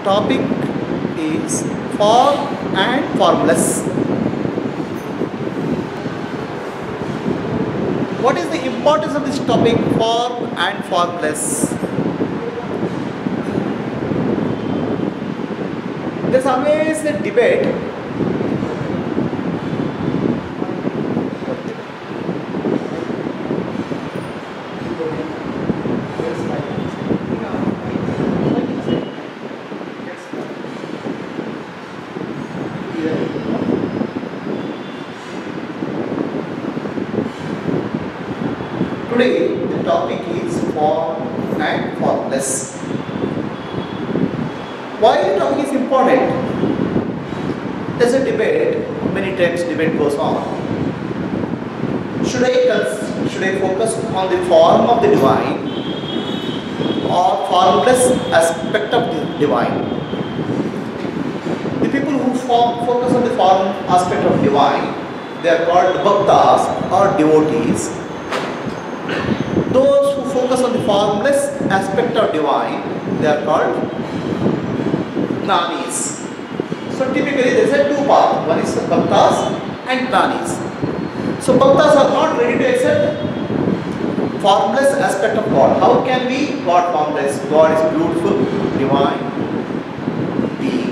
topic is form and formless. What is the importance of this topic, form and formless? There's always a debate. Today the topic is form and formless. Why the topic is important? There's a debate, many times debate goes on. Should I focus on the form of the divine or formless aspect of the divine? The people who focus on the form aspect of divine, they are called bhaktas or devotees. Those who focus on the formless aspect of divine, they are called jnanis. So typically there is a two paths. One is bhaktas and jnanis. So bhaktas are not ready to accept formless aspect of God. How can we God formless? God is beautiful, divine, being.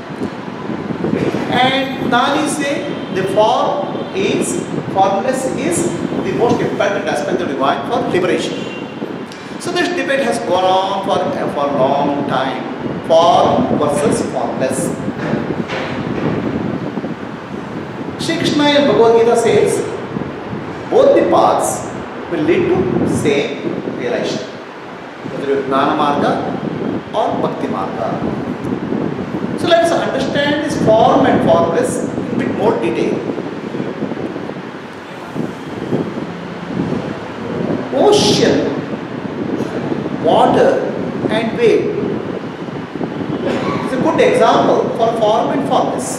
And jnanis say the formless is the most important aspect of divine for liberation. So this debate has gone on for a long time. Form versus formless. Shri Krishna in Bhagavad Gita says both the paths will lead to same realization, whether it is Jnana Marga or Bhakti Marga. So let us understand this form and formless in a bit more detail. Ocean, water and wave is a good example for form and formless.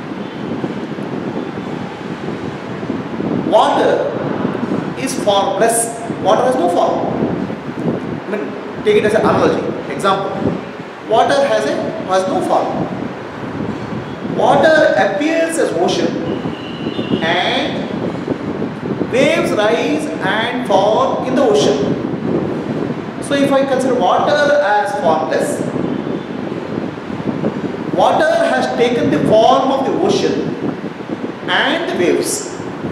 Water is formless. Water has no form. I mean, take it as an analogy. Example. Water has no form. Water appears as ocean and waves rise and fall in the ocean. So if I consider water as formless, water has taken the form of the ocean and the waves.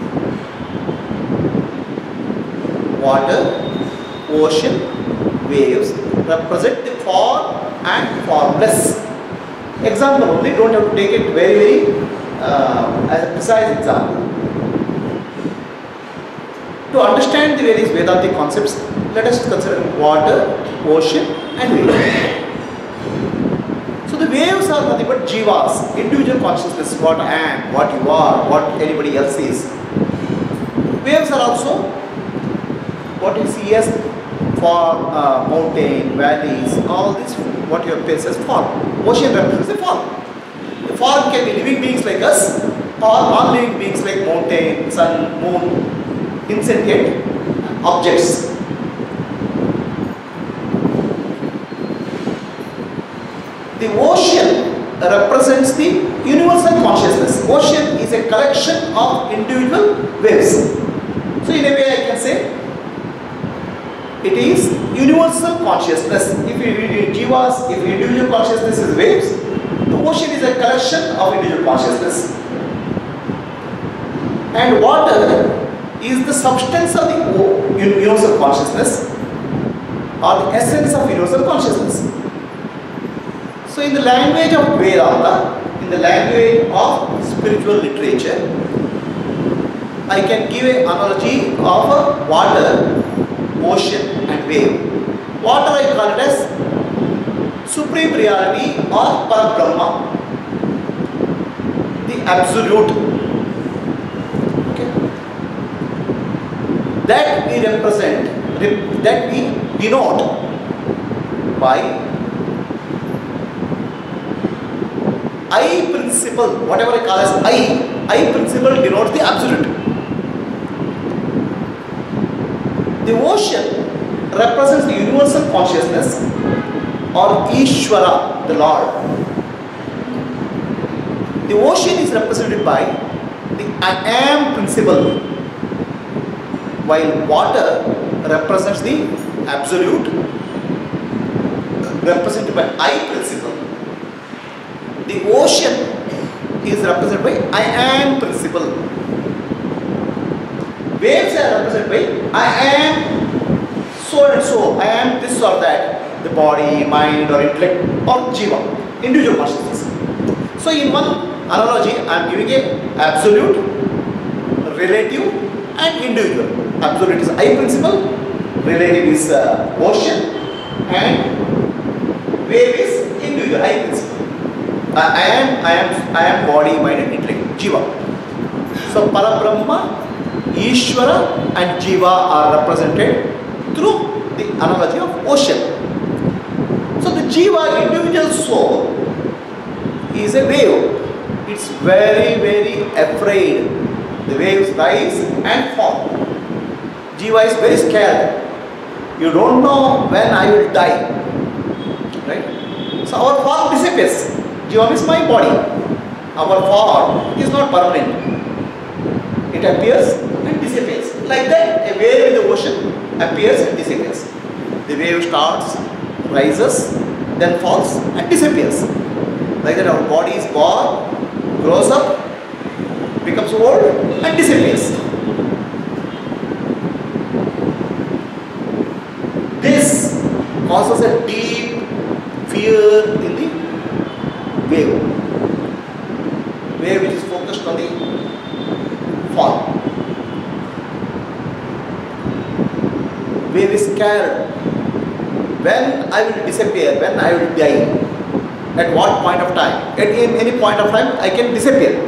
Water, ocean, waves represent the form and formless. Example only, don't have to take it very as a precise example. To understand the various Vedanta concepts, let us consider water, ocean and waves. So the waves are nothing but jivas, individual consciousness, what I am, what you are, what anybody else is. Waves are also what you see as form, mountain, valleys, all this what you face as form. Ocean represents the form. The form can be living beings like us or non-living beings like mountain, sun, moon, insentient objects. The ocean represents the universal consciousness. Ocean is a collection of individual waves. So in a way I can say it is universal consciousness. If you read jivas, if individual consciousness is waves, the ocean is a collection of individual consciousness. And water is the substance of the universal consciousness or the essence of universal consciousness. So in the language of Vedanta, in the language of spiritual literature, I can give an analogy of water, ocean and wave. Water I call it as supreme reality or Parabrahma, the absolute. Okay. That we represent, that we denote by I principle, whatever I call as I principle denotes the absolute. The ocean represents the universal consciousness or Ishvara, the Lord. The ocean is represented by the I am principle, while water represents the absolute, represented by I principle. The ocean is represented by I am principle. Waves are represented by I am so and so, I am this or that, the body, mind or intellect or jiva, individual consciousness. So in one analogy, I am giving a absolute, relative and individual. Absolute is I principle, relative is ocean, and wave is individual, I principle. I am body, mind and intellect, jiva. So Parabrahma, Ishvara and jiva are represented through the analogy of ocean. So the jiva, individual soul, is a wave. It's very, very afraid. The waves rise and fall. Jiva is very scared. You don't know when I will die. Right? So our form disappears. Jiva means my body. Our form is not permanent. It appears and disappears. Like that, a wave in the ocean appears and disappears. The wave starts, rises, then falls and disappears. Like that, our body is born, grows up, becomes old and disappears. This causes a deep fear in the wave. Wave which is focused on the fall. Wave is scared. When I will disappear, when I will die, at what point of time? At any point of time I can disappear.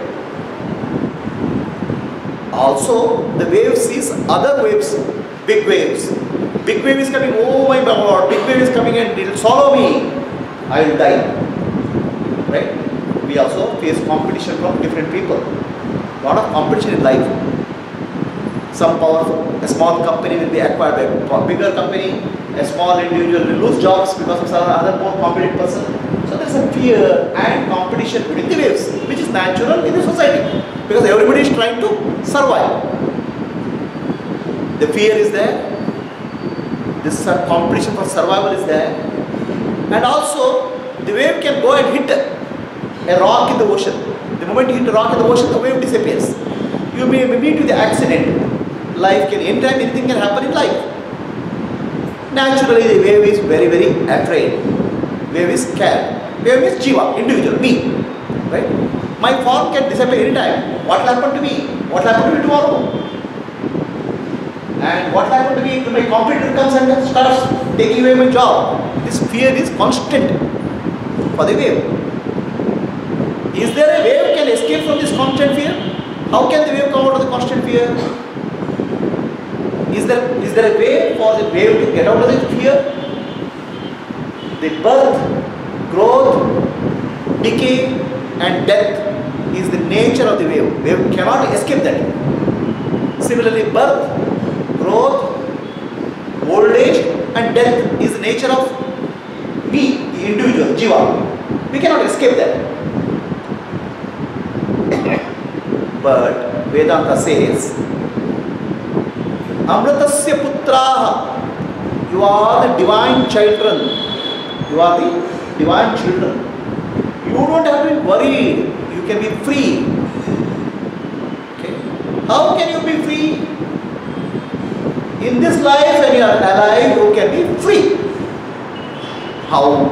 Also, the wave sees other waves, big waves. Big wave is coming, oh my God, big wave is coming and it will swallow me. I will die. Right? We also face competition from different people. Lot of competition in life. Some powerful, a small company will be acquired by a bigger company, a small individual will lose jobs because of some other more competent person. So there is a fear and competition between the waves, which is natural in the society because everybody is trying to survive. The fear is there, this competition for survival is there, and also the wave can go and hit a rock in the ocean. The moment you hit a rock in the ocean, the wave disappears. You may meet with the accident. Life can, anytime anything can happen in life. Naturally, the wave is very, very afraid. Wave is scared. Wave is jiva, individual, me. Right? My form can disappear anytime. What will happen to me? What will happen to me tomorrow? And what will happen to me if my competitor comes and starts taking away my job? This fear is constant for the wave. Is there a wave can escape from this constant fear? How can the wave come out of the constant fear? Is there a way for the wave to get out of the fear? The birth, growth, decay and death is the nature of the wave. Wave cannot escape that. Similarly, birth, growth, old age and death is the nature of me, the individual, jiva. We cannot escape that. But Vedanta says, Amritasya putraha, you are the divine children. You are the divine children. You don't have to be worried. You can be free. Okay? How can you be free? In this life, when you are alive, you can be free. How?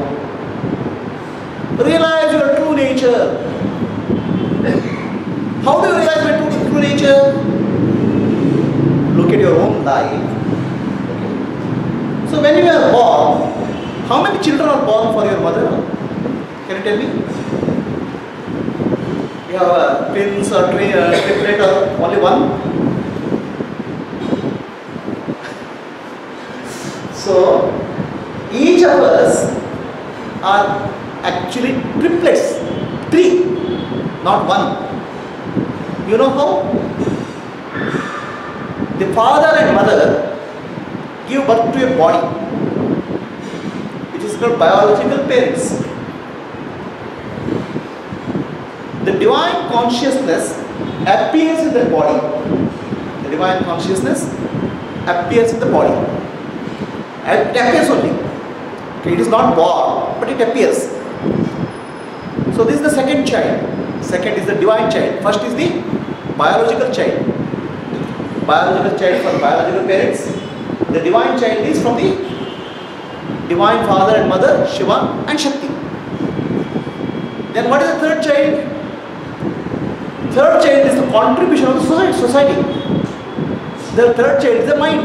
Realize your true nature. How do you realize your true nature? Look at your own life. So when you are born, how many children are born for your mother? Can you tell me? You have twins or triplet or only one? So each of us are actually triplets, 3, not 1. You know how? The father and mother give birth to a body which is called biological parents. The divine consciousness appears in the body. The divine consciousness appears in the body. It appears only. Okay, it is not born, but it appears. So this is the second child. Second is the divine child. First is the biological child. Biological child from biological parents. The divine child is from the divine father and mother, Shiva and Shakti. Then what is the third child? Third child is the contribution of the society. The third child is the mind.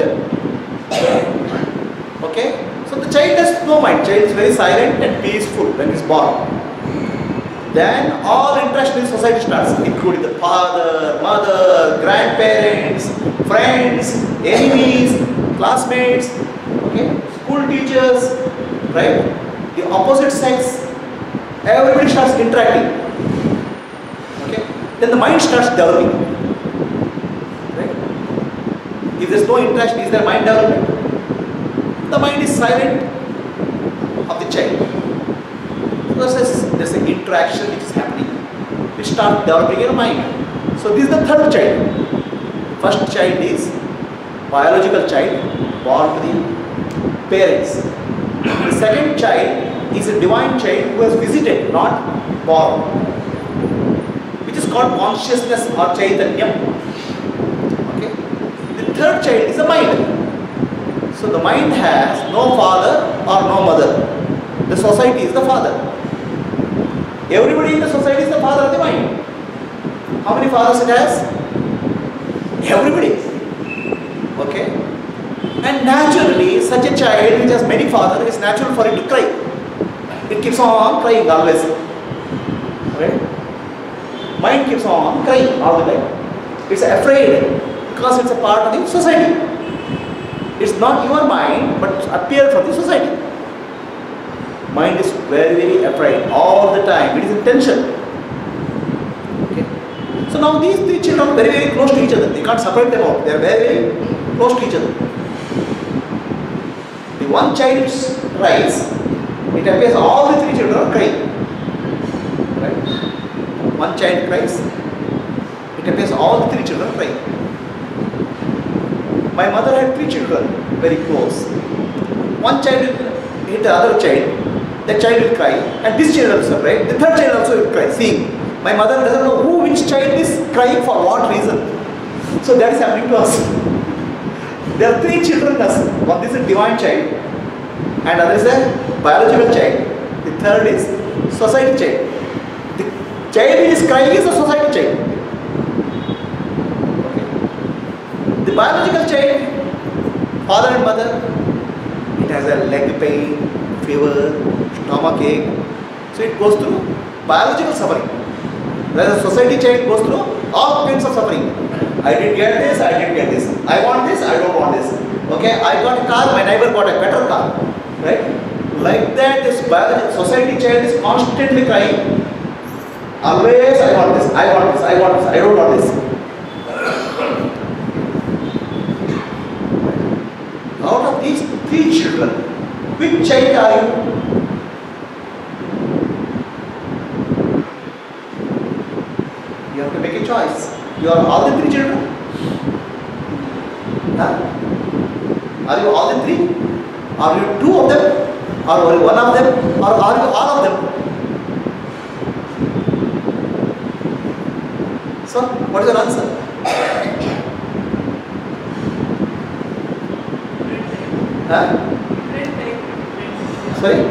Okay? So the child has no mind. Child is very silent and peaceful when he is born. Then all interaction in society starts, including the father, mother, grandparents, friends, enemies, classmates, okay, school teachers, right? The opposite sex, everybody starts interacting. Okay? Then the mind starts developing. Right? If there is no interaction, is there mind development? The mind is silent of the child. So there's an interaction which is happening. We start developing your mind. So this is the third child. First child is biological child born to the parents. The second child is a divine child who has visited, not born, which is called consciousness or chaitanya. Okay. The third child is the mind. So the mind has no father or no mother. The society is the father. Everybody in the society is the father of the mind. How many fathers it has? Everybody. Okay? And naturally, such a child which has many fathers, it's natural for it to cry. It keeps on crying always. Right? Mind keeps on crying all the time. It's afraid because it's a part of the society. It's not your mind, but appeared from the society. Mind is very, very afraid all the time. It is in tension. Okay. So now these three children are very, very close to each other. They can't separate them out. They are very, very close to each other. The one child cries, it appears all the three children are crying. Right? One child cries, it appears all the three children are crying. My mother had three children, very close. One child hit the other child. The child will cry, and this child also cry. The third child also will cry. See, my mother doesn't know which child is crying for what reason. So that is happening to us. There are three children in us. One is a divine child, and other is a biological child. The third is society child. The child which is crying is a society child. Okay. The biological child, father and mother, it has a leg pain, fever, stomach ache. So it goes through biological suffering. Whereas a society child goes through all kinds of suffering. I didn't get this, I didn't get this. I want this, I don't want this. Okay, I got a car, my neighbor got a better car. Right? Like that, this biological society child is constantly crying. Always, I want this, I want this, I want this, I don't want this. Out of these three children, which child are you? You have to make a choice. You are all the three children? Huh? Are you all the three? Are you two of them? Or only one of them? Or are you all of them? So, what is your answer? Huh? Sorry?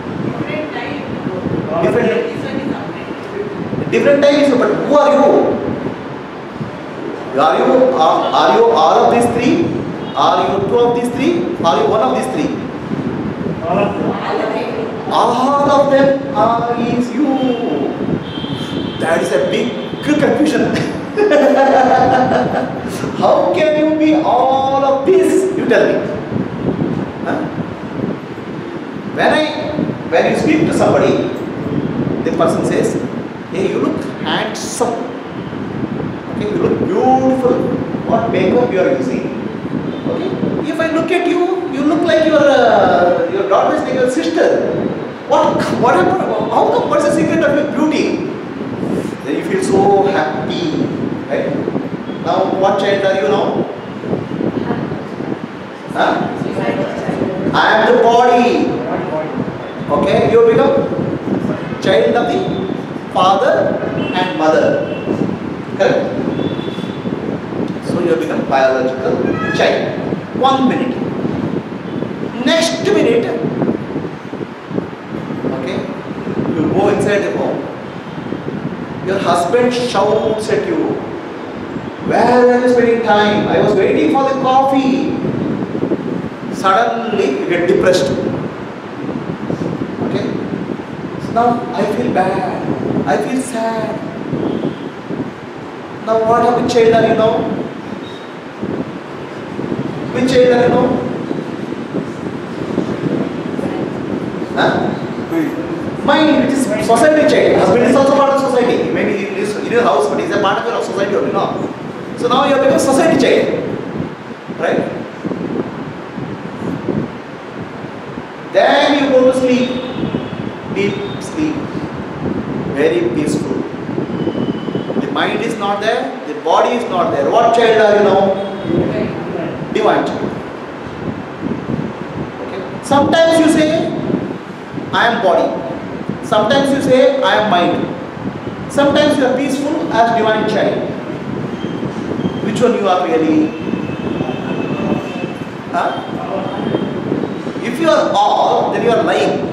Different time is, but who are you? Are you all of these three? Are you two of these three? Are you one of these three? All of them. All of them are is you. That is a big confusion. How can you be all of this? You tell me. Huh? When you speak to somebody, the person says, hey, you look handsome. Okay, you look beautiful. What makeup you are using? Okay. If I look at you, you look like your daughter is like your sister. What happened? How come? What's the secret of your beauty? Then you feel so happy, right? Now, what child are you now? Huh? I am the body. Okay, you become child of the father and mother. Correct? So you become biological child. 1 minute. Next minute, okay, you go inside the home. Your husband shouts at you, "Where are you spending time? I was waiting for the coffee." Suddenly you get depressed. Okay? So now I feel bad. I feel sad. Now what type of child are you now? Which child are you now? Huh? Mind, it is society child. Husband is also part of society. Maybe he is in your house, but he is a part of your society only, no? So now you have become society child. Right? Then you go to sleep. Deep sleep. Very peaceful. The mind is not there, the body is not there. What child are you now? Divine child. Okay. Sometimes you say, I am body. Sometimes you say, I am mind. Sometimes you are peaceful as divine child. Which one you are really? Huh? If you are all, then you are lying.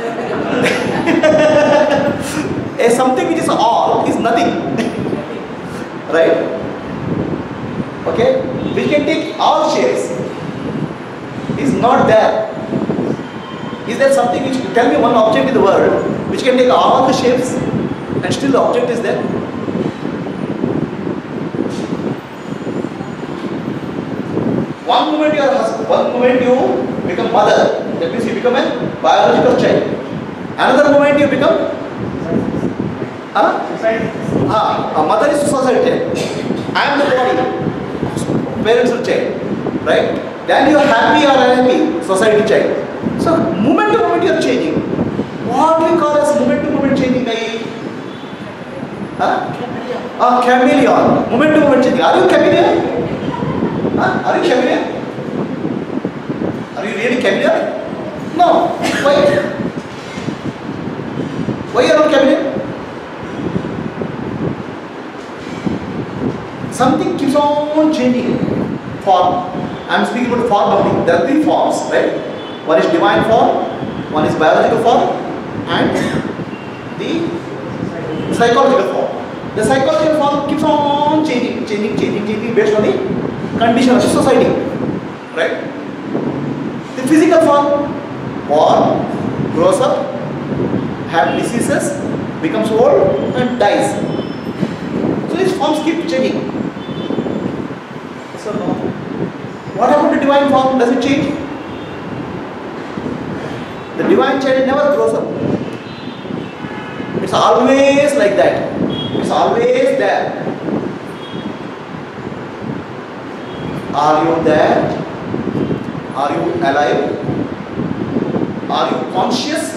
Something which is all is nothing. Right? Okay? We can take all shapes. Is not there. Is there something which, tell me one object in the world which can take all the shapes and still the object is there? One moment you are husband, one moment you become mother, that means you become a biological child. Another moment you become a mother is society. I am the body. Parents are child. Right? Then you are happy or unhappy, society child. So moment to moment you are changing. What we call as moment to moment changing? Chameleon. Moment to moment changing. Are you chameleon? Are you chameleon? Are you really chameleon? No. Why? Why are you not chameleon? Something keeps on changing form. I am speaking about form only. There are three forms, right? One is divine form, one is biological form, and the psychological form. The psychological form keeps on changing based on the condition of the society, right? The physical form, born, grows up, have diseases, becomes old, and dies. So these forms keep changing. So no. What happened to divine form? Does it change? The divine child never grows up. It's always like that. It's always there. Are you there? Are you alive? Are you conscious?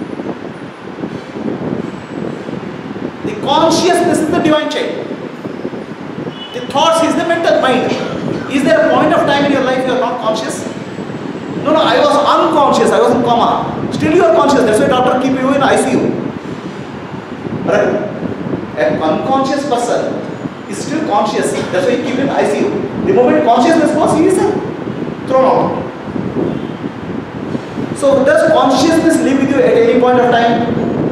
The consciousness is the divine child. The thoughts is the mental mind. Is there a point of time in your life you are not conscious? No, I was unconscious, I was in coma. Still you are conscious, that's why doctor keep you in ICU. Right? An unconscious person is still conscious, that's why you keep in ICU. The moment consciousness goes, he is thrown out. So does consciousness live with you at any point of time?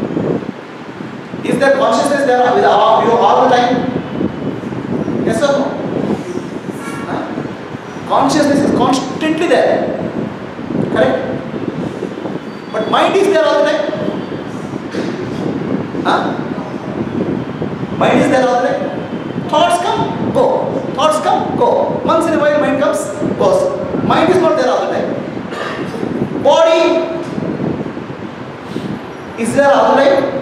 Is there consciousness there with you all the time? Yes or no? Consciousness is constantly there. Correct? But mind is there all the time. Mind is there all the time. Thoughts come, go. Thoughts come, go. Once in a while mind comes, goes. Mind is not there all the time. Body is there all the time.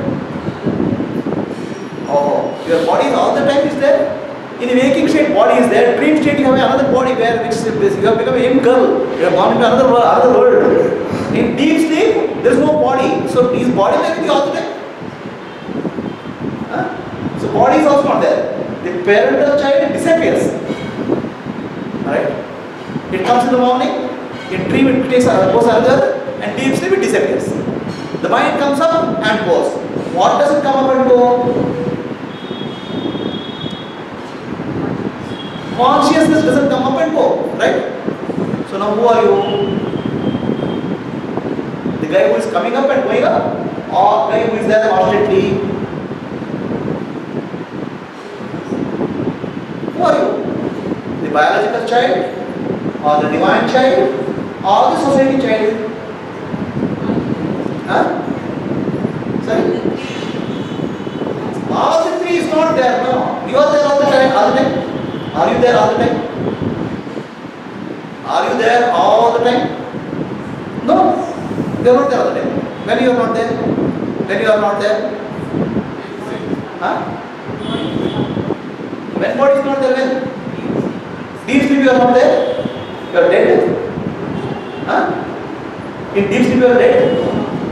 Oh, your body is all the time is there. In a waking state, body is there. Dream state, you have another body where which you have become a young girl. You have gone into another world. In deep sleep, there is no body. So is body there with you all the time? Huh? So body is also not there. The parental child disappears. Alright? It comes in the morning, in dream it takes goes another, and deep sleep it disappears. The mind comes up and goes. What does it come up and go? Consciousness doesn't come up and go, right? So now who are you? The guy who is coming up and going up, or the guy who is there constantly? Who are you? The biological child, or the divine child, or the society child? Huh? Sorry? All the three is not there, no. You are there all the time, Are you there all the time? Are you there all the time? No. You are not there all the time. When you are not there? When you are not there? Huh? When body is not there, when? Deep sleep you are not there? You are dead? Huh? In deep sleep you are dead?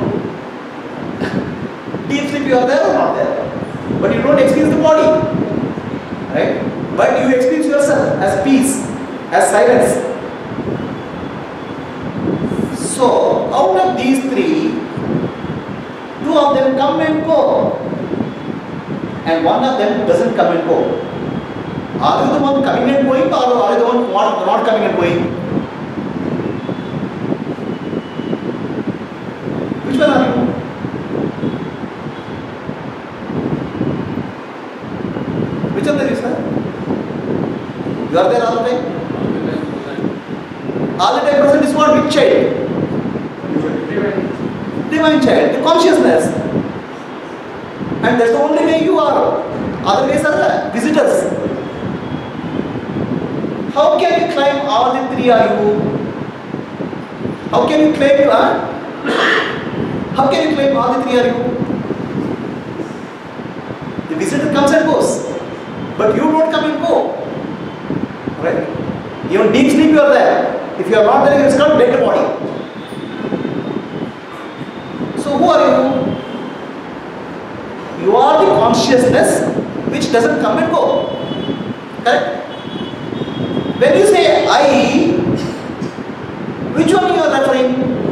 Deep sleep you are there or not there? But you don't experience the body. Right? But you experience yourself as peace, as silence. So, out of these three, two of them come and go, and one of them doesn't come and go. Are you the one coming and going, or are you the one not coming and going? Which one are you? Which of them is that? You are there all the time? All the time present is what? Which child? Divine child, the consciousness. And that's the only way you are. Other ways are visitors. How can you claim all the three are you? How can you claim you are? How can you claim all the three are you? The visitor comes and goes, but you don't come and go. Right? Even deep sleep you are there. If you are not there, it is called dead body. So who are you? You are the consciousness which doesn't come and go. Correct? When you say I, which one you are referring?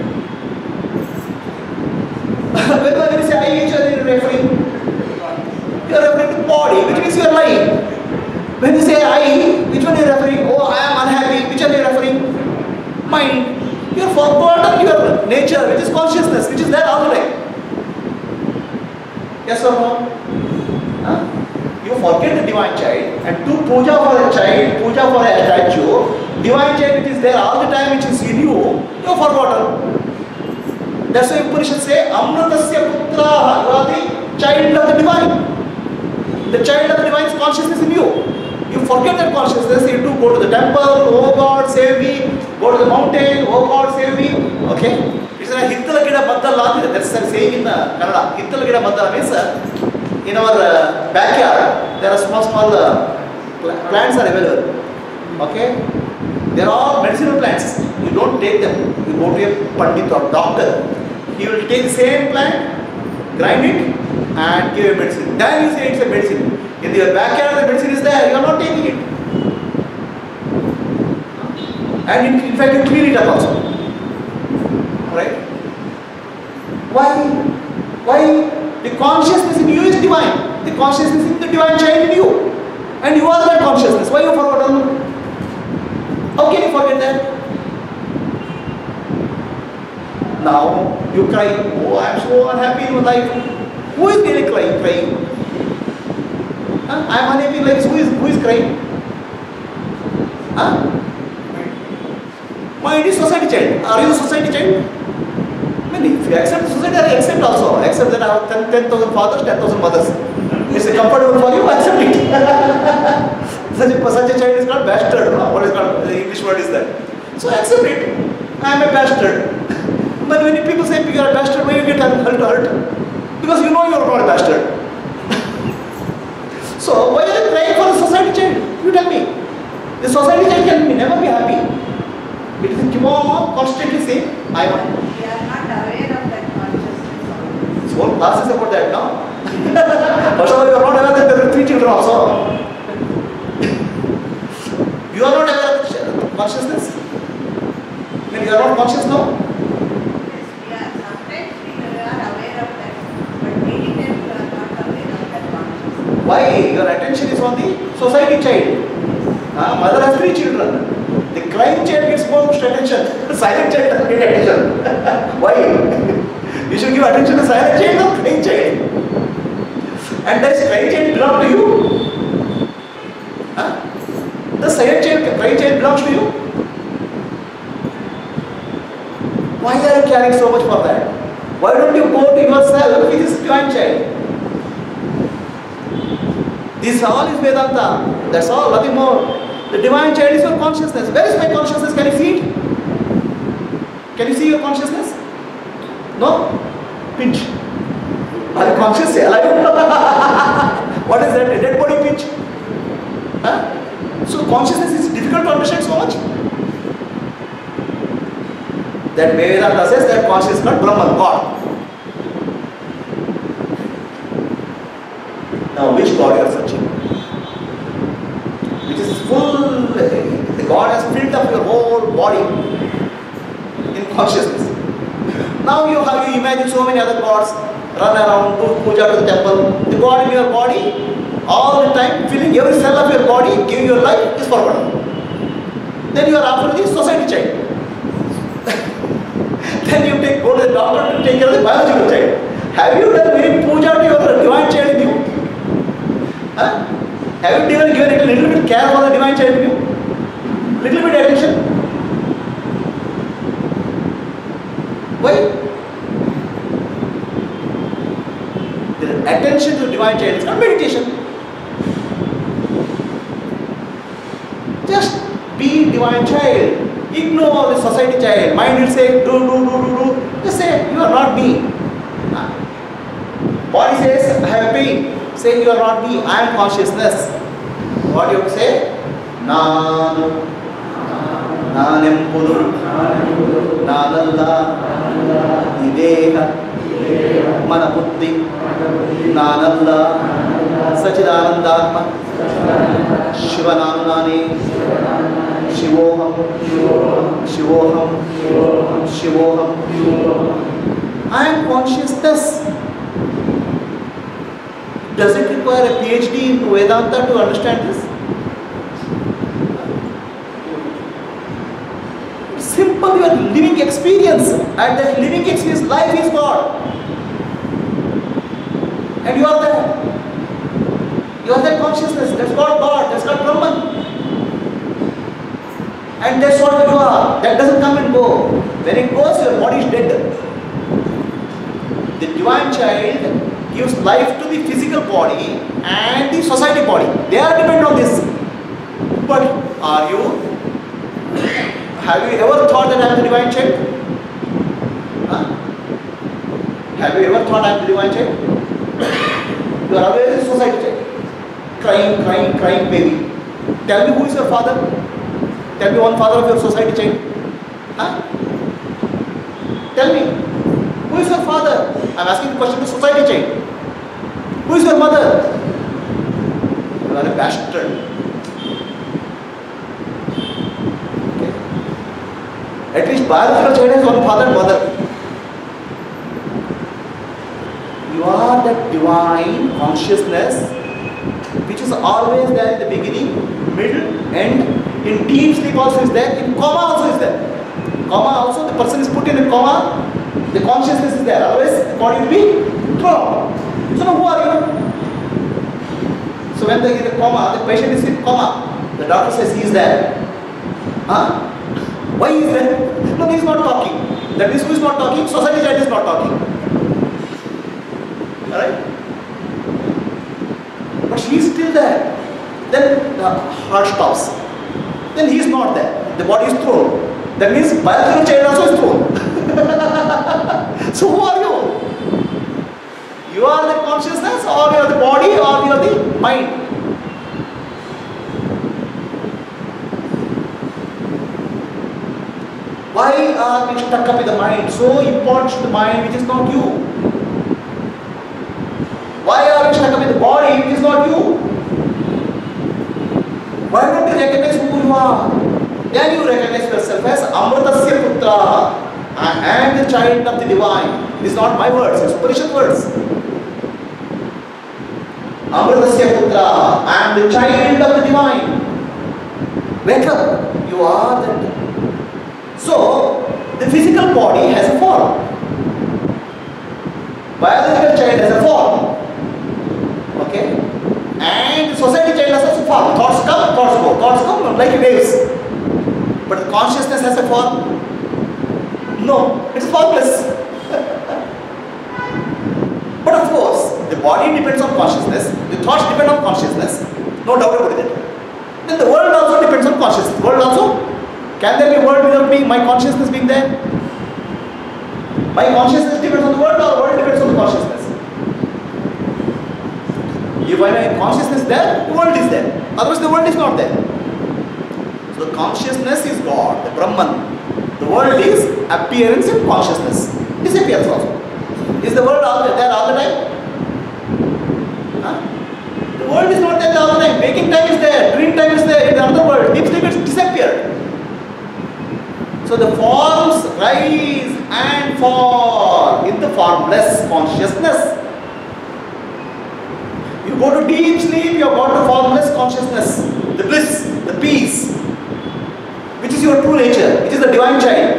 When you say I, which one are you referring? You are referring to body, which means you are lying. When you say I, which one are you referring? Oh, I am unhappy. Which one are you referring? Mind. You have forgotten your nature, which is consciousness, which is there all the time. Yes or no? Huh? You forget the divine child and do puja for a child, puja for a statue. Divine child which is there all the time, which is in you, you have forgotten. That's why Upanishad say, Amritasya putraha, you are the child of the divine. The child of the divine is consciousness in you. You forget that consciousness, you do go to the temple, oh God save me, go to the mountain, oh God save me. Okay? It's a Hittala Gida Baddala, that's a saying in Kannada. Hittala Gida Baddala means in our backyard there are small plants are available. Okay? They are all medicinal plants. You don't take them. You go to a Pandit or doctor. He will take the same plant, grind it and give a medicine. Then you say it's a medicine. In your backyard the medicine is there, you are not taking it. And in fact you clean it up also. Right? Why? The consciousness in you is divine. The consciousness in the divine child in you. And you are that consciousness. Why you forgotten? How can you forget that? Now you cry, oh I am so unhappy in my life. Who is really crying? Huh? I am unhappy in life. Who is crying? Huh? Mind is society child. Are you a society child? I mean, if you accept society, I accept also. Accept that I have 10,000 fathers, 10,000 mothers. It's comfortable for you, accept it. such a child is called bastard. What is called, the English word is that. So accept it. I am a bastard. But when people say you are a bastard, why you get hurt? Because you know you are not a bastard. So why are you crying for a society child? You tell me. The society child can never be happy. It is keep on constantly saying, I want. class is about that now. First of all, you are not aware that there are 3 children also. You are not aware of consciousness? I mean, you are not conscious now? Yes, sometimes we are aware of that, but many times we are not aware of that consciousness. Why? Your attention is on the society child. Mother has 3 children. The crying child gets most attention. The silent child doesn't get attention. Why? You should give attention to silent child or crying child. And does crying child belong to you? The silent child, crying child belongs to you? Why are you caring so much for that? Why don't you go to yourself with this divine child? This all is Vedanta. That's all, nothing more. The divine child is your consciousness. Where is my consciousness? Can you see it? Can you see your consciousness? No? Pinch. Are you conscious? What is that? A dead body pinch? So consciousness is difficult to understand so much. That Vedanta says that consciousness is not Brahman, God. Now which God you are searching? Which is full, the God has filled up your whole body in consciousness. Now you imagine so many other gods run around, do puja to the temple. The God in your body, all the time, filling every cell of your body, giving your life, is forgotten. Then you are after the society child. Then you go to the doctor to take care of the biological child. Have you done very puja to your divine child in you? Have you given a little bit care for the divine child in you? Little bit attention? Why? The attention to the divine child is not meditation. Just be divine child. Ignore the society child. Mind will say, do. Just say, you are not me. Body says, I have pain. Say, you are not me. I am consciousness. What you say? Nanem Pudu, Nanalla, Ideha, Manabuddhi, Nanalla, Sachidanandatma, Shivananani, Shivoham. I am consciousness. Does it require a PhD in Vedanta to understand this? It's simple, your living experience. And that living experience, life is God. And you are there. You are that consciousness. That's not God. That's not Brahman. And that's what you are. That doesn't come and go. When it goes, your body is dead. The divine child gives life to the physical body and the society body. They are dependent on this. But are you? Have you ever thought that I am the divine child? Have you ever thought I am the divine child? You are always a society child. Crying baby. Tell me, who is your father? Tell me one father of your society child. Tell me. Who is your father? I am asking the question to society child. Who is your mother? You are a bastard. Okay. At least biological child has one father and mother. You are that divine consciousness which is always there in the beginning, middle, end. In deep sleep also is there. In coma also is there. Coma also, the person is put in a coma. The consciousness is there. Otherwise, the body will be thrown. So now who are you? So when there is a coma, the patient is in coma. The doctor says he is there. Why he is there? No, he is not talking. That means who is not talking? Society child is not talking. Alright? But she is still there. Then the heart stops. Then he is not there. The body is thrown. That means biological child also is thrown. So who are you? You are the consciousness, or you are the body, or you are the mind. Why are we stuck up with the mind? So important to the mind which is not you. Why are you stuck up in the body which is not you? Why don't you recognize who you are? Then you recognize yourself as Amritasya Putra. I am the child of the divine. These are not my words, it's Upanishad words. Amritasya Putra, I am the child of the divine. Wake up, you are that. So, the physical body has a form. Biological child has a form. Okay? And the society child has a form. Thoughts come, thoughts go. Thoughts come like waves. But the consciousness has a form. No, it's formless. But of course, the body depends on consciousness, the thoughts depend on consciousness, no doubt about it. Then the world also depends on consciousness. World also? Can there be a world without me, my consciousness being there? My consciousness depends on the world or the world depends on the consciousness? If my consciousness is there, the world is there. Otherwise the world is not there. So the consciousness is God, the Brahman. The world is appearance and consciousness. Disappears also. Is the world there all the time? Huh? The world is not there all the time. Waking time is there, dream time is there, in another world. Deep sleep is disappeared. So the forms rise and fall in the formless consciousness. You go to deep sleep, you have got the formless consciousness, the bliss, the peace, which is your true nature, which is the divine child.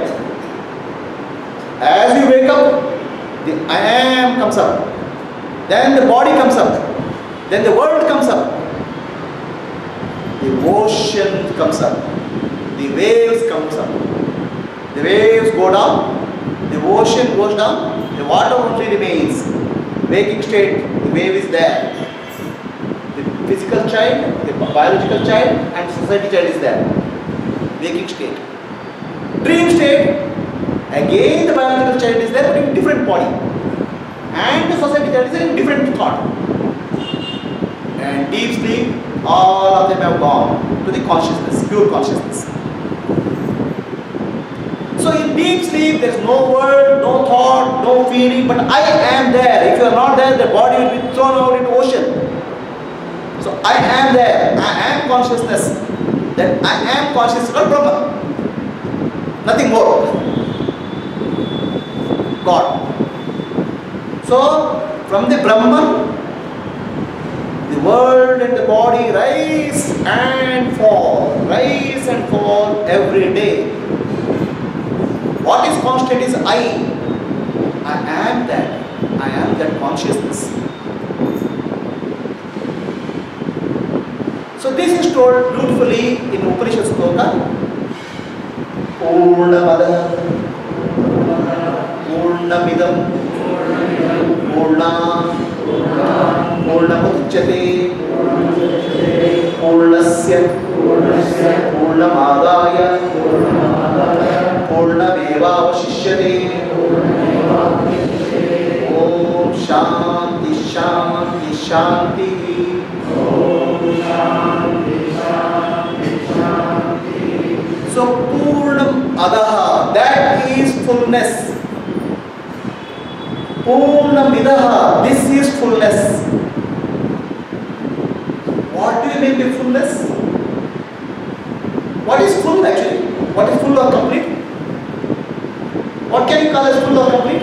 As you wake up, the I am comes up, then the body comes up, then the world comes up, the ocean comes up, the waves comes up, the waves go down, the ocean goes down, the water only remains. Waking state, the wave is there. The physical child, the biological child and society child is there. Waking state. Dream state, again the biological child is there but in different body. And the society child is in different thought. And deep sleep, all of them have gone to the consciousness, pure consciousness. So in deep sleep there is no word, no thought, no feeling, but I am there. If you are not there, the body will be thrown out into ocean. So I am there, I am consciousness. That I am consciousness called Brahman. Nothing more. God. So from the Brahman, the world and the body rise and fall every day. What is constant is I am that consciousness. So this is told beautifully in Upanishad Sloka. Purnamada Purnamidam Purna Purnamuchyate Purnasya Purnamadaya Purnamevavashishyate. Om Shanti Shanti Shanti. So Purnam Adaha, that is fullness. Purnam Idaha, this is fullness. What do you mean by fullness? What is full actually? What is full or complete? What can you call as full or complete?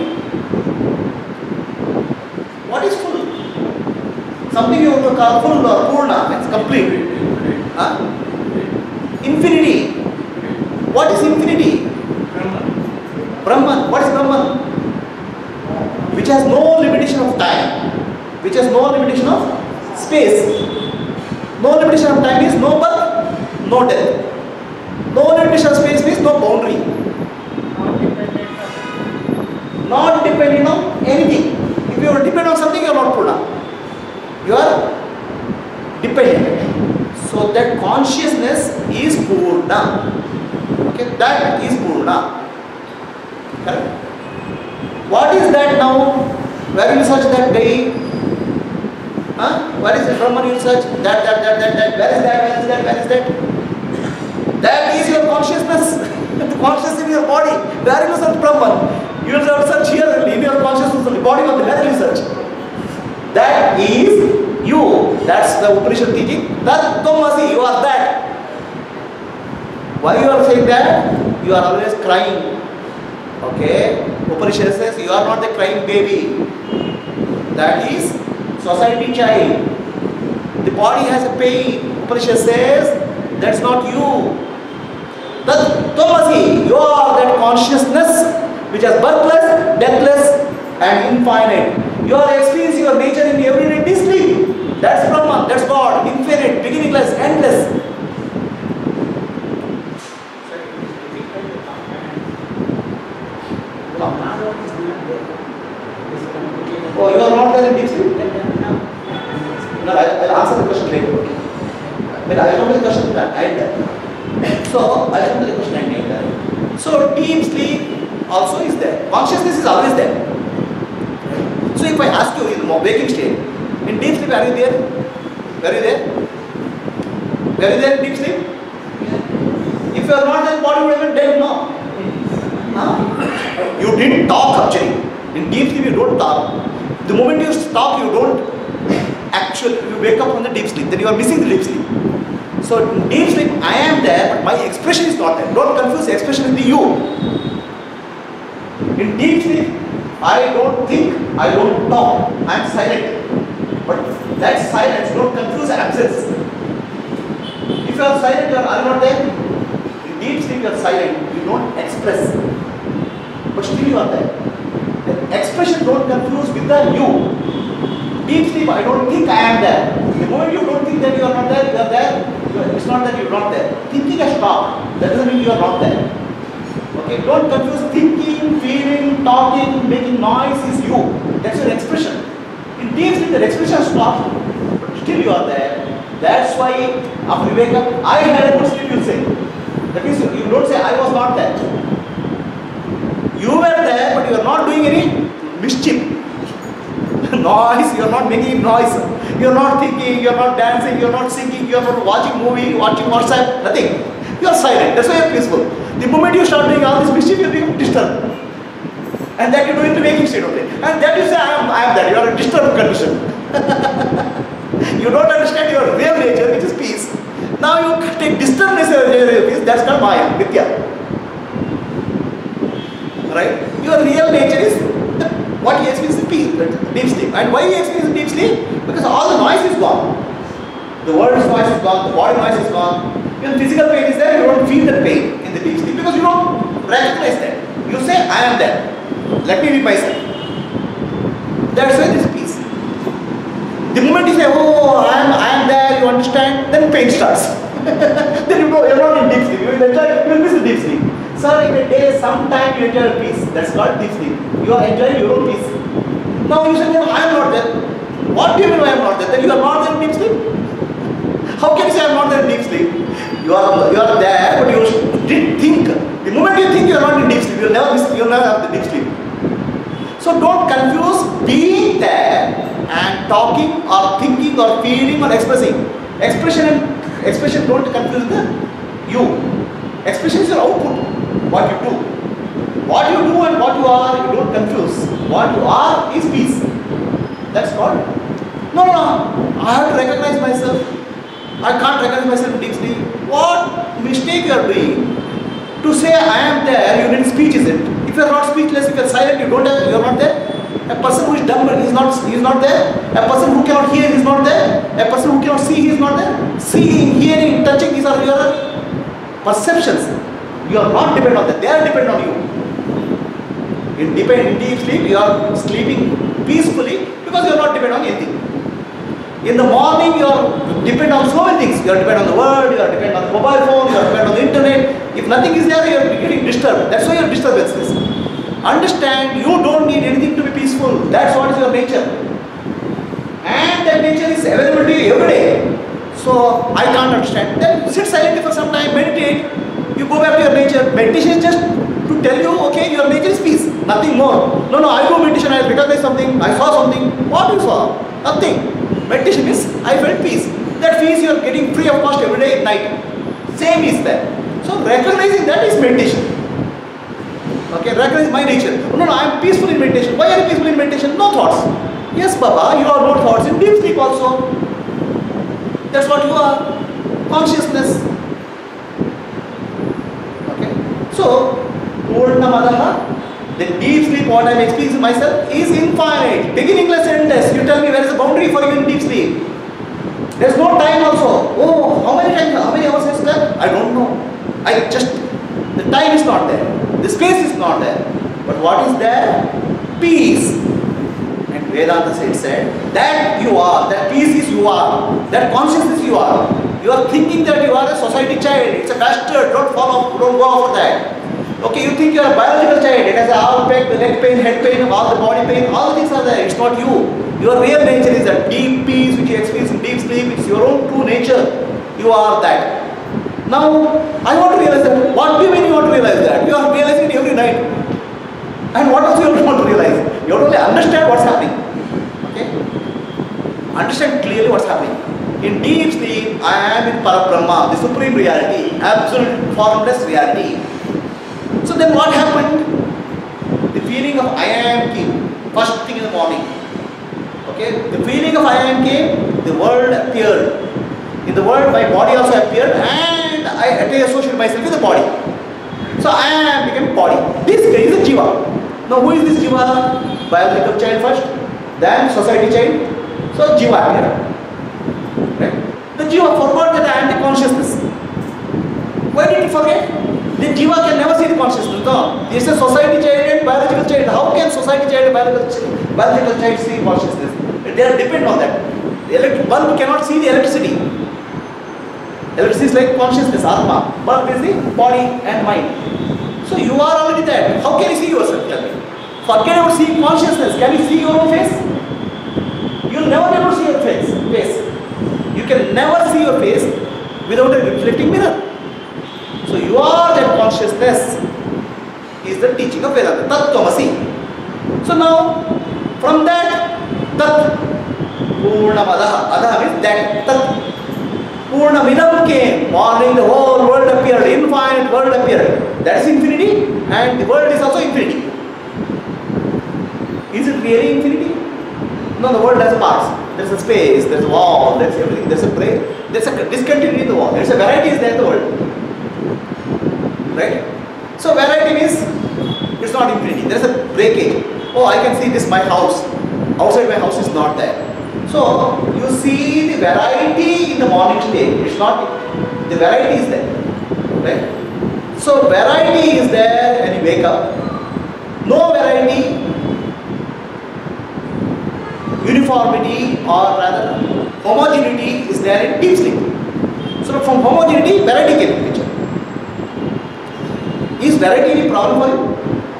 What is full? Something you want to call full or purna, it's complete. Huh? Infinity. What is infinity? Brahman. What is Brahman? Which has no limitation of time, which has no limitation of space. No limitation of time means no birth, no death. No limitation of space means no boundary. Not depending on anything. If you are dependent on something, you are not Purna. You are dependent. So that consciousness is Purna. Okay, that is Purna. Correct? What is that now? Where will you search that day? Huh? Where is the Brahman you search? That. Where is that? That is your consciousness. The consciousness in your body. Where will you search Brahman? You will search here only, in your consciousness only. Body only. Where will you search? That the Upanishad teaching, that Tomasi, you are that. Why you are saying that? You are always crying. Okay? Upanishad says you are not the crying baby. That is society child. The body has a pain. Upanishad says that's not you. That Tomasi, you are that consciousness which is birthless, deathless and infinite. You are experiencing your nature in everyday sleep. That's Brahman, that's God, infinite, beginningless, endless. Oh, you are not there in deep sleep? No, I'll answer the question later. But I'll come to the question at the end. So, I'll come to the question at the end. So, deep sleep also is there. Consciousness is always there. So, if I ask you in the waking state, in deep sleep, are you there? Were you there? Were you there in deep sleep? If you are not there, body would have been dead, no? Huh? You didn't talk actually. In deep sleep, you don't talk. The moment you stop, you don't actually, you wake up from the deep sleep, then you are missing the deep sleep. So in deep sleep, I am there, but my expression is not there. Don't confuse the expression with the you. In deep sleep, I don't think, I don't talk, I am silent. But that silence, don't confuse absence. If you are silent, you are not there. In deep sleep, you are silent, you don't express. But still you are there. The expression don't confuse with the you. Deep sleep, I don't think I am there. The moment you don't think that you are not there, you are there. It's not that you are not there. Thinking has stopped. That doesn't mean you are not there. Okay, don't confuse thinking, feeling, talking, making noise is you. That's your expression. In deep sleep, the expression stops, but still you are there. That's why after you wake up, I had a good sleep, you say. That means you don't say I was not there. You were there, but you are not doing any mischief. Noise, you are not making noise. You are not thinking, you are not dancing, you are not singing, you are not watching movie, watching WhatsApp, nothing. You are silent, that's why you are peaceful. The moment you start doing all this mischief, you become disturbed. And that you do in the waking state only. And that you say, I am that. You are a disturbed condition. You don't understand your real nature, which is peace. Now you take disturbedness as your peace, that's called Maya, Vidya. Right? Your real nature is what you experience in peace, deep sleep. And why you experience deep sleep? Because all the noise is gone. The world's noise is gone, the body noise is gone. Even physical pain is there, you don't feel that pain in the deep sleep because you don't recognize that. You say, I am there. Let me be myself. That's why there is peace. The moment you say, oh, I am there, you understand, then pain starts. Then you know, you're not in deep sleep. You will miss the deep sleep. Sir, in a day, sometime you enjoy peace. That's called deep sleep. You are enjoying your own peace. Now you say, no, I am not there. What do you mean I am not there? Then you are not there in deep sleep? How can you say I am not there in deep sleep? You are there, but you didn't think. The moment you think you are not in deep sleep, you will never have the deep sleep. So don't confuse being there and talking or thinking or feeling or expressing. Expression don't confuse the you. Expression is your output. What you do. What you do and what you are, you don't confuse. What you are is peace. That's called. No, I have to recognize myself. I can't recognize myself in deep sleep. What mistake you are doing? To say I am there, you need speech, is it? If you are not speechless, if you are silent, you are not there. A person who is dumb is not there. A person who cannot hear is not there. A person who cannot see is not there. Seeing, hearing, touching, these are your perceptions. You are not dependent on that. They are dependent on you. In deep sleep, you are sleeping peacefully because you are not dependent on anything. In the morning, you are dependent on so many things. You are dependent on the world, you are dependent on the mobile phone, you are dependent on the internet. If nothing is there, you are getting disturbed. That's why your disturbance is. Understand, you don't need anything to be peaceful. That's what is your nature. And that nature is available to you every day. So, I can't understand. Then sit silently for some time, meditate. You go back to your nature. Meditation is just to tell you, okay, your nature is peace. Nothing more. No, I do meditation, I recognize something, I saw something. What you saw? Nothing. Meditation is, I felt peace. That peace you are getting free of cost every day at night. Same is there. So recognizing that is meditation. Okay, recognize my nature. No, I am peaceful in meditation. Why are you peaceful in meditation? No thoughts. Yes, Baba, you are no thoughts in deep sleep also. That's what you are. Consciousness. Okay. So, Purnamadaha, the deep sleep, what I am experiencing myself, is infinite. Beginningless, endless. You tell me where is the boundary for you in deep sleep? There's no time also. Oh, how many hours is there? I don't know. The time is not there. The space is not there. But what is there? Peace. And Vedanta said that you are, that peace is you are, that consciousness you are. You are thinking that you are a society child. It's a bastard. Don't go after that. Okay, you think you are a biological child. It has a arm pain, leg pain, head pain, all the body pain, all the things are there. It's not you. Your real nature is that deep peace which you experience in deep sleep. It's your own true nature. You are that. Now, I want to realize that. What do you mean you want to realize that? You are realizing it every night. And what else you want to realize? You have to only understand what's happening. Okay? Understand clearly what's happening. In deep sleep, I am in Parabrahma, the supreme reality, absolute formless reality. So then what happened? The feeling of I am came, first thing in the morning. Okay? The feeling of I am came, the world appeared. In the world, my body also appeared, and I associated myself with the body. So I am became body. This guy is a jiva. Now who is this jiva? Biological child first, then society child. So jiva appeared. Right? The jiva forgot that I am the consciousness. Why did he forget? The jiva can never see the consciousness. No. It's a society child and biological child. How can society child and biological child see consciousness? They are dependent on that. The bulb cannot see the electricity. Electricity is like consciousness, Atma. Bulb is the body and mind. So you are already there. How can you see yourself? Tell me. Forget about seeing consciousness. Can you see your own face? You will never be able to see your face. You can never see your face without a reflecting mirror. So you are that consciousness is the teaching of Vedanta. Tat-tvamasi. So now, from that, Tat Purnamadaha. Adaha means that Tat. Purnamidam came. Morning, the whole world appeared. Infinite world appeared. That is infinity, and the world is also infinity. Is it really infinity? No, the world has parts. There is a space, there is a wall, there is everything, there is a break, there is a discontinuity in the wall, there is a variety is there in the world. Right? So variety means it's not infinity, there is a breakage. Oh, I can see this, my house. Outside my house is not there. So you see the variety in the morning state. It's not, the variety is there. Right? So variety is there when you wake up. No variety, uniformity or rather homogeneity is there in deep sleep. So from homogeneity, variety came in picture. Is variety any problem for you?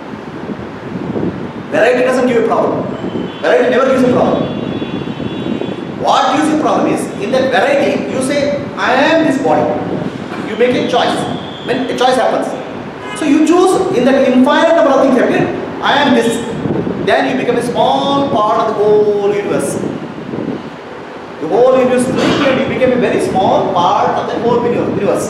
Variety doesn't give a problem. Variety never gives a problem. What gives a problem is, in that variety, you say, I am this body. You make a choice. When a choice happens. So you choose, in that infinite number of things happen, I am this. Then you become a small part of the whole universe. The whole universe is big and you become a very small part of the whole universe.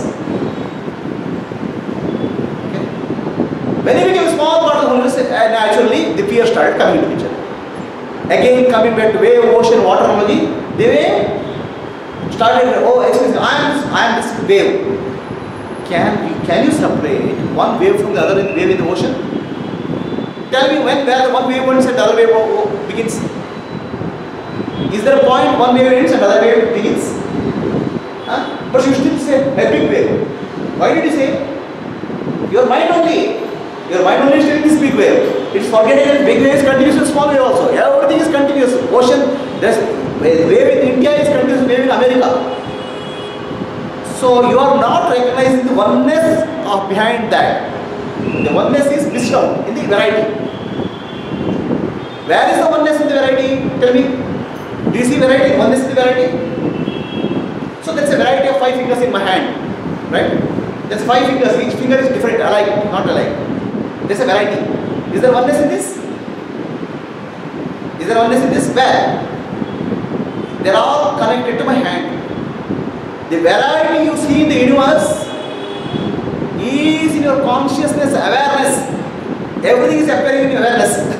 Okay? When you become a small part of the whole universe, naturally the fear started coming into picture. Again, coming back to wave, ocean, water analogy, the wave started, oh, excuse me, I am this wave. Can you separate one wave from the other wave in the ocean? Tell me where the one wave ends and the other wave begins. Is there a point one wave ends and the other wave begins? Huh? But you still say a big wave. Why did you say? Your mind only is telling this big wave. It's forgetting that big wave is continuous and small wave also. Everything is continuous. Ocean, there's wave in India is continuous, wave in America. So you are not recognizing the oneness of behind that. The oneness is missed out in the variety. Where is the oneness in the variety? Tell me. Do you see variety? Oneness in the variety? So that's a variety of 5 fingers in my hand. Right? That's 5 fingers. Each finger is different, alike, not alike. There's a variety. Is there oneness in this? Is there oneness in this? Where? They're all connected to my hand. The variety you see in the universe is in your consciousness, awareness. Everything is appearing in your awareness.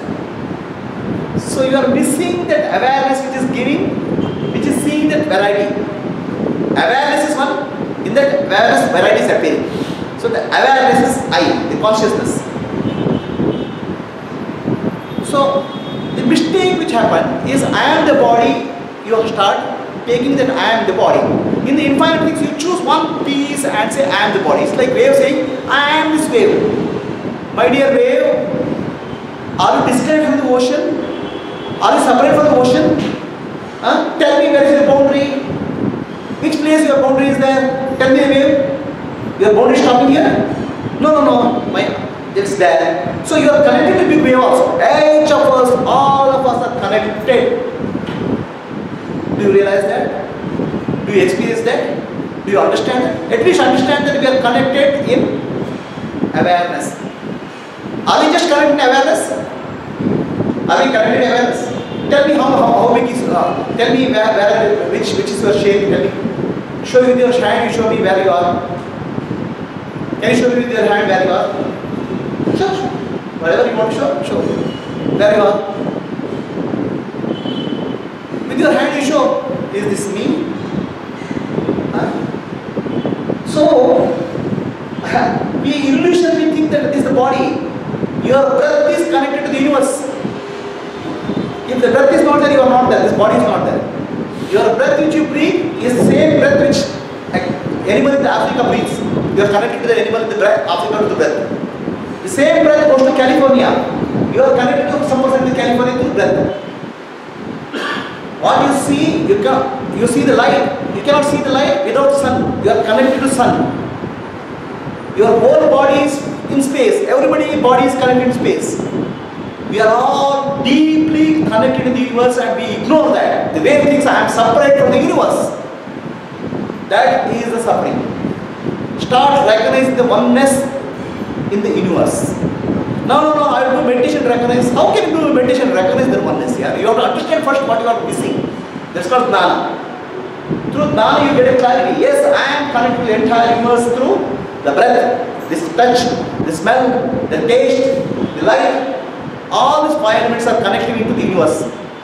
So you are missing that awareness which is giving, which is seeing that variety. Awareness is one. In that awareness, varieties appearing. So the awareness is I, the consciousness. So the mistake which happened is I am the body. You start taking that I am the body. In the infinite things, you choose one piece and say I am the body. It's like wave saying I am this wave. My dear wave, are you disconnected from the ocean? Are you separate from the ocean? Tell me where is your boundary? Which place your boundary is there? Tell me a wave. Your boundary is stopping here? No. It's there. So you are connected to big wave also. Each of us, all of us are connected. Do you realize that? Do you experience that? Do you understand that? At least understand that we are connected in awareness. Are we just connected in awareness? Are we connected in awareness? Tell me how big is, tell me which is your shape, tell me. Show me with your hand, you show me where you are. Can you show me with your hand where you are? Show. Whatever you want to show. Where you are. With your hand you show, is this me? So, we illusionally think that it is the body. Your breath is connected to the universe. If the breath is not there, you are not there. This body is not there. Your breath which you breathe is the same breath which animal in the Africa breathes. You are connected to the animal in the breath, Africa to the breath. The same breath goes to California. You are connected to some person in California to the breath. What you see, you see the light. You cannot see the light without sun. You are connected to sun. Your whole body is in space. Everybody's body is connected in space. We are all deeply connected in the universe and we ignore that. The way we think I am separate from the universe. That is the suffering. Start recognizing the oneness in the universe. No, I will do meditation to recognize. How can you do meditation to recognize the oneness here? You have to understand first what you are missing. That's called jnana. Through jnana you get a clarity. Yes, I am connected to the entire universe through the breath, this touch, the smell, the taste, the light. All these five elements are connected into the universe.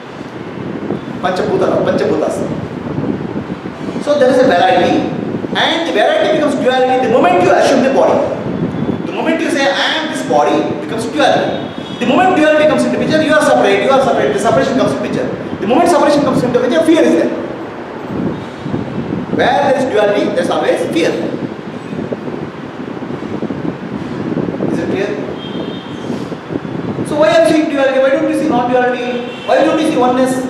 Panchabutas. So there is a variety. And the variety becomes duality the moment you assume the body. The moment you say, I am this body, it becomes duality. The moment duality comes into picture, you are separate, the separation comes into picture. The moment separation comes into picture, fear is there. Where there is duality, there is always fear. Is it clear? So why are you seeing duality? Why don't you see non-duality? Why don't you see oneness?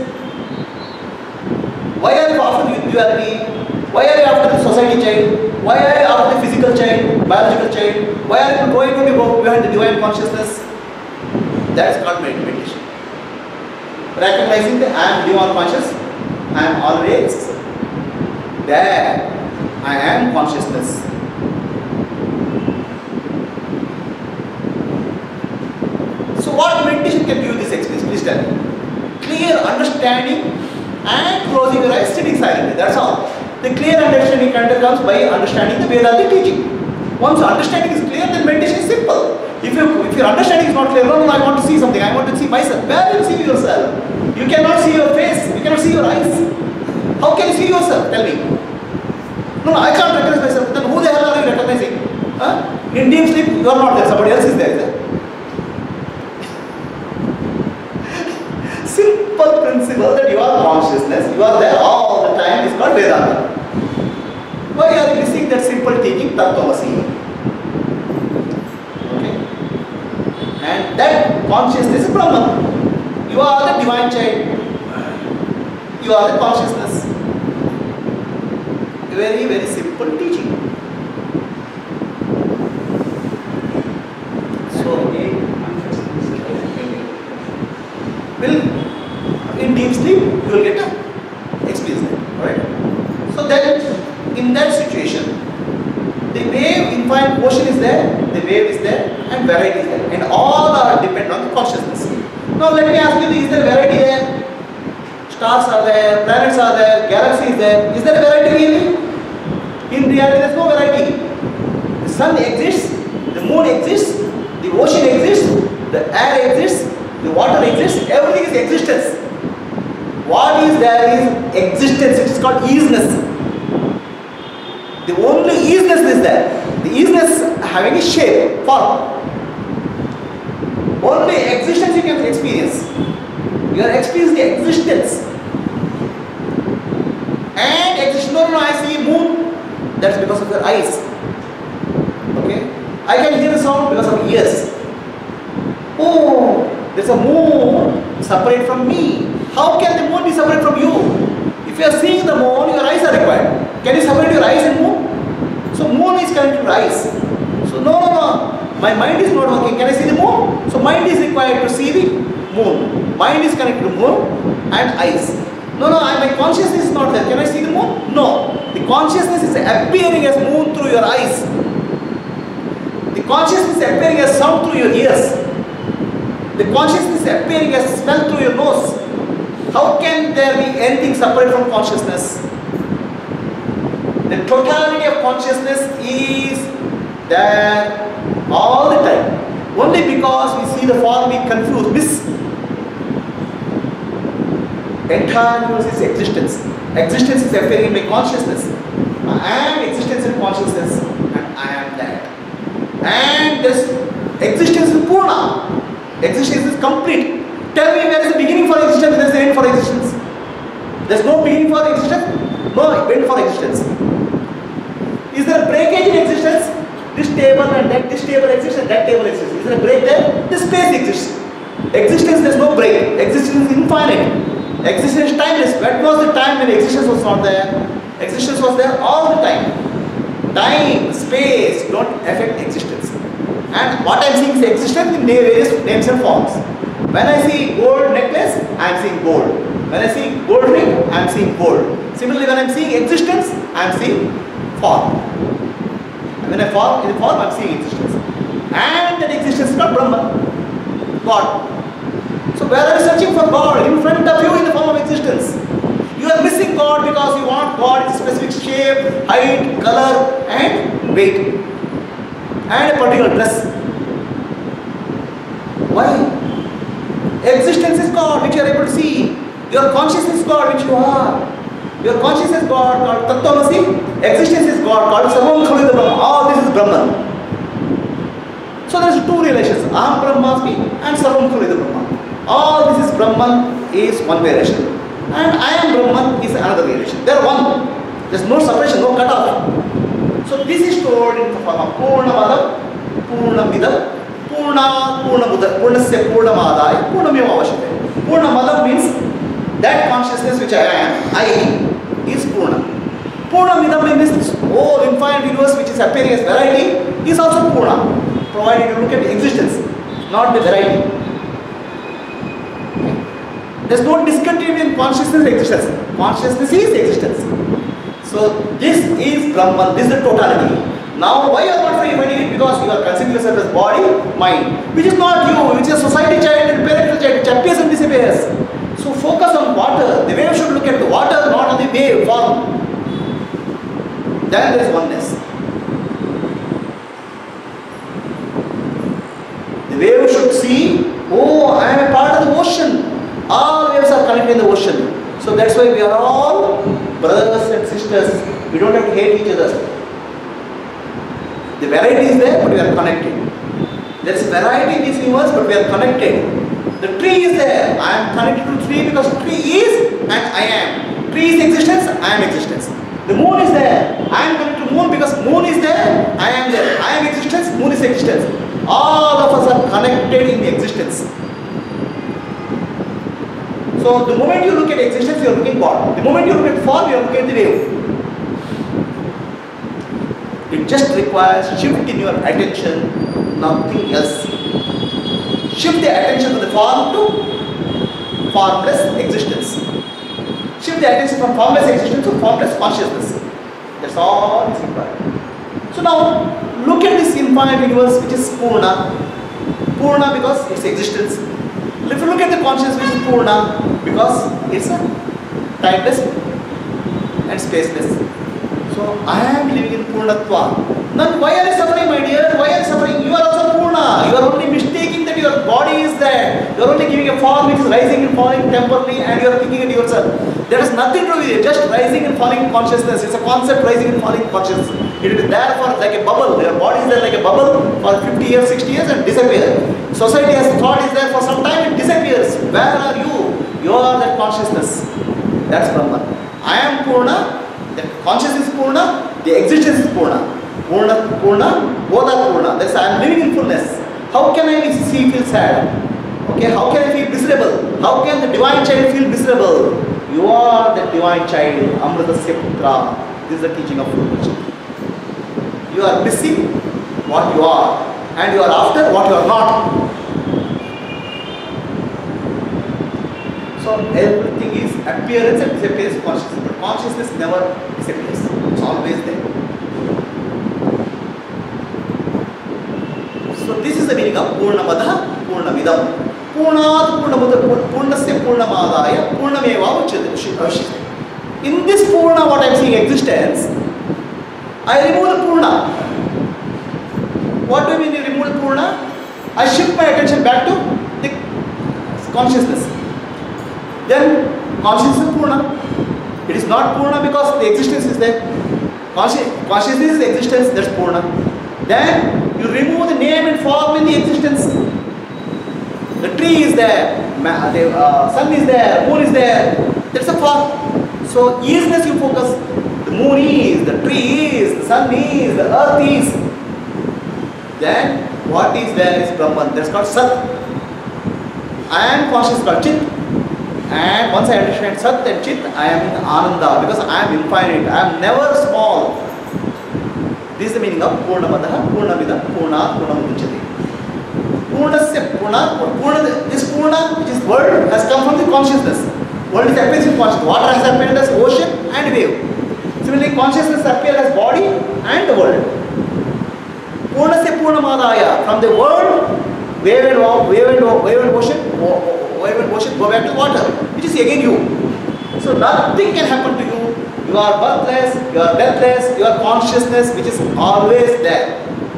Why are you after duality? Why are you after the society child? Why are you after the physical child, biological child? Why are you going to be behind the divine consciousness? That is called meditation. Recognizing that I am divine conscious, I am always there. I am consciousness. So what meditation can give this experience? Please tell me. Clear understanding and closing your eyes, sitting silently. That's all. The clear understanding comes by understanding the Vedanta teaching. Once understanding is clear, then meditation is simple. If your understanding is not clear, no, I want to see something, I want to see myself. Where will you see yourself? You cannot see your face, you cannot see your eyes. How can you see yourself? Tell me. No, I can't recognize myself. Then who the hell are you recognizing? In deep sleep, you are not there, somebody else is there. Simple principle that you are consciousness, you are there all the time is called Vedanta. Why are you missing that simple teaching, Tattva-masi? Okay? And that consciousness is Brahman. You are the divine child. You are the consciousness. Very, very simple teaching. So, in deep sleep, you will get a experience there. Alright? So then, in that situation, the wave infinite motion is there, the wave is there, and variety is there. And all are dependent on the consciousness. Now let me ask you, is there variety there? Stars are there, planets are there, galaxy is there. Is there a variety really? In reality, there is no variety. The sun exists, the moon exists, the ocean exists, the air exists, the water exists, everything is existence. What is there is existence, it is called isness. isness is there. The isness having a shape, form. Only existence you can experience. You are experiencing the existence. And existence, no, I see moon. That's because of your eyes. Okay? I can hear the sound because of ears. Oh, there's a moon separate from me. How can the moon be separate from you? If you are seeing the moon, your eyes are required. Can you separate your eyes and moon? So moon is connected to eyes. So no. My mind is not working. Can I see the moon? So mind is required to see the moon. Mind is connected to moon and eyes. No, my consciousness is not there. Can I see the moon? No. The consciousness is appearing as moon through your eyes. The consciousness is appearing as sound through your ears. The consciousness is appearing as smell through your nose. How can there be anything separate from consciousness? The totality of consciousness is there all the time. Only because we see the form, we confuse, entire universe is existence. Existence is appearing in my consciousness. I am existence in consciousness, and I am that. And this existence is Purna. Existence is complete. Tell me, where is the beginning for existence, there is the end for existence. There is no beginning for existence, no end for existence. Is there a breakage in existence? This table and this table exists and that table exists. Is there a break there? This space exists. Existence, there is no break. Existence is infinite. Existence is timeless. What was the time when existence was not there? Existence was there all the time. Time, space don't affect existence. And what I am seeing is existence in various names and forms. When I see gold necklace, I am seeing gold. When I see gold ring, I am seeing gold. Similarly, when I am seeing existence, I am seeing form. And when I fall in the form, I am seeing existence. And that existence is not Brahman, God. So where are you searching for God? In front of you in the form of existence. You are missing God because you want God in specific shape, height, color, and weight. And a particular dress. Why? Existence is God, which you are able to see. Your consciousness is God, which you are. Your consciousness is God, called Tattvamasi. Existence is God, called Sarvam Khalida Brahma. All this is Brahman. So there is two relations. Aham Brahmasmi and Sarvam Khalida Brahma. All this is Brahman is one relation. And I am Brahman is another relation. They are one. There is no separation, no cutoff. So this is stored in the form of Purnamada, Purnamidam, Purna, Purnasya Purnamadaya, Purnameva Avashyate. Purnamada means that consciousness which I is Purna. Purnamidam means whole infinite universe which is appearing as variety is also Purna, provided you look at the existence, not the variety. There is no discontinuity in consciousness and existence. Consciousness is existence. So this is Brahman, this is the totality. Now, why you are not finding it? Because you are considering yourself as body, mind, which is not you, which is a society child and parental child, which appears and disappears. So, focus on water. The wave should look at the water, not on the wave form. Then there is oneness. The wave should see, oh, I am a part of the ocean. All waves are connected in the ocean. So, that's why we are all brothers and sisters. We don't have to hate each other. The variety is there, but we are connected. There is variety in this universe, but we are connected. The tree is there. I am connected to tree because tree is and I am. Tree is existence, I am existence. The moon is there. I am connected to moon because moon is there, I am there. I am existence, moon is existence. All of us are connected in the existence. So the moment you look at existence, you are looking God. The moment you look at form, you are looking at the wave. It just requires shift in your attention, nothing else. Shift the attention from the form to formless existence. Shift the attention from formless existence to formless consciousness. That's all is required. So now, look at this infinite universe which is Purna. Purna because it's existence. If you look at the consciousness which is Purna because it's a timeless and spaceless. So I am living in Purnatva. Now why are you suffering, my dear? Why are you suffering? You are also Purna. Purna. You are only mistaking that your body is there. You are only giving a form which is rising and falling temporarily, and you are thinking it yourself. There is nothing to do with it. Just rising and falling consciousness. It's a concept, rising and falling consciousness. It is there for like a bubble. Your body is there like a bubble for 50 years, 60 years and disappears. Society has thought is there for some time, it disappears. Where are you? You are that consciousness. That's Brahman. I am Purna. The consciousness is Purna. The existence is Purna. Purna, both are Purna. That's I am living in fullness. How can I feel sad? Okay, how can I feel miserable? How can the divine child feel miserable? You are the divine child, Amritasya Putra. This is the teaching of Prabhuji. You are missing what you are, and you are after what you are not. So everything is appearance and disappearance of consciousness, but consciousness never disappears. It's always there. So this is the meaning of Purnamada, Purnamidam. Purnat Purnasya Purnamadaya Purnameva Avashyate. In this Purna, what I am seeing existence, I remove the Purna. What do you mean you remove the Purna? I shift my attention back to the consciousness. Then consciousness is Purna. It is not Purna because the existence is there. Consciousness is the existence, that's Purna. Then you remove the name and form in the existence. The tree is there, the sun is there, moon is there. That's a form. So isness you focus. The moon is, the tree is, the sun is, the earth is. Then what is there is Brahman. That's called Sat. I am conscious called Chit. And once I understand Sat and Chit, I am in Ananda because I am infinite. I am never small. This is the meaning of Purnamadaha, Purnamidam, Purna, Purnamuchati. Purnasya, Purna, this Purna, which is world, has come from the consciousness. World is appearance in consciousness. Water has appeared as ocean and wave. Similarly, consciousness appears as body and the world. Purnasya Purnamadaya, from the world, wave and ocean go back to water, which is again you. So nothing can happen to you. You are birthless, you are deathless, you are consciousness which is always there.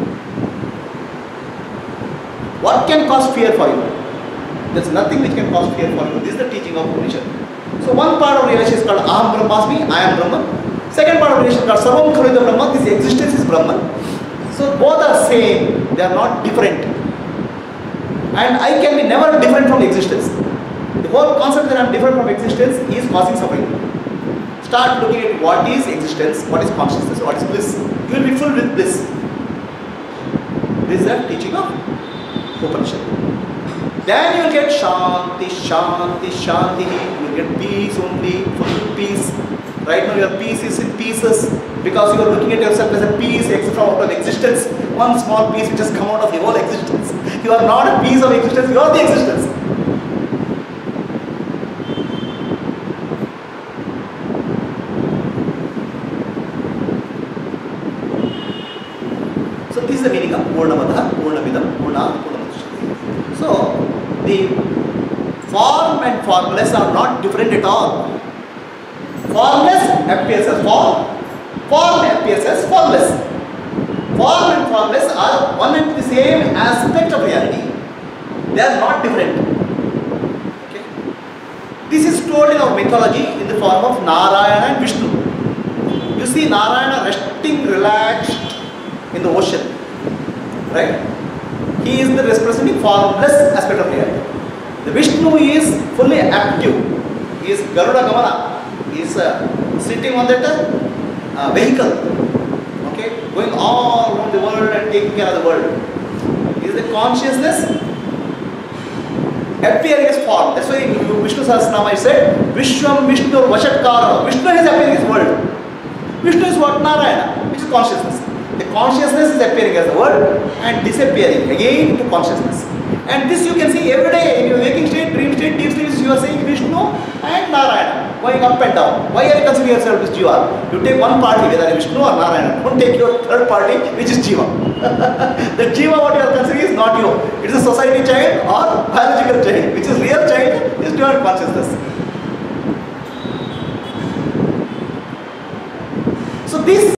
What can cause fear for you? There is nothing which can cause fear for you. This is the teaching of Upanishad. So one part of realization is called Aham Brahmasmi, I am Brahman. Second part of realization is called Sarvam Khalida Brahman, this existence is Brahman. So both are same, they are not different. And I can be never different from existence. The whole concept that I am different from existence is causing suffering. Start looking at what is existence, what is consciousness, what is bliss. You will be filled with bliss. This is the teaching of Upanishad. Then you will get Shanti, Shanti, Shanti. You will get peace only, full peace. Right now your peace is in pieces because you are looking at yourself as a piece from out of existence. One small piece which has come out of the whole existence. You are not a piece of existence, you are the existence. So this is the meaning of Purnamadaha, Purnamidam, Purna, Purnamuchati. So the form and formless are not different at all. Formless appears as form, form appears as formless. Form and formless are one and the same aspect of reality. They are not different. Okay. This is told in our mythology in the form of Narayana and Vishnu. You see Narayana resting relaxed in the ocean. Right? He is the representing formless aspect of reality. The Vishnu is fully active. He is Garuda Gamana. He is sitting on that vehicle, okay, going all around the world and taking care of the world. He is the consciousness appearing as form. That's why in Vishnu Sahasranama I said, Vishwam Vishnu Vashatkara. Vishnu is appearing as world. Vishnu is what? Narayana, which is consciousness. The consciousness is appearing as the world and disappearing again into consciousness. And this you can see every day in your waking state, dream state, deep sleep, you are saying Vishnu and Narayana, going up and down. Why are you considering yourself as Jiva? You take one party, whether Vishnu or Narayana. Don't take your third party, which is Jiva. The Jiva what you are considering is not you. It is a society child or biological child, which is real child, is divine consciousness. So this